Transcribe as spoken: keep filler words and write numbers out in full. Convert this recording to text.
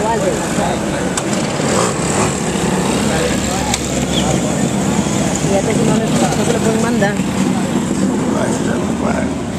Fíjate que no, le- no se lo pueden mandar.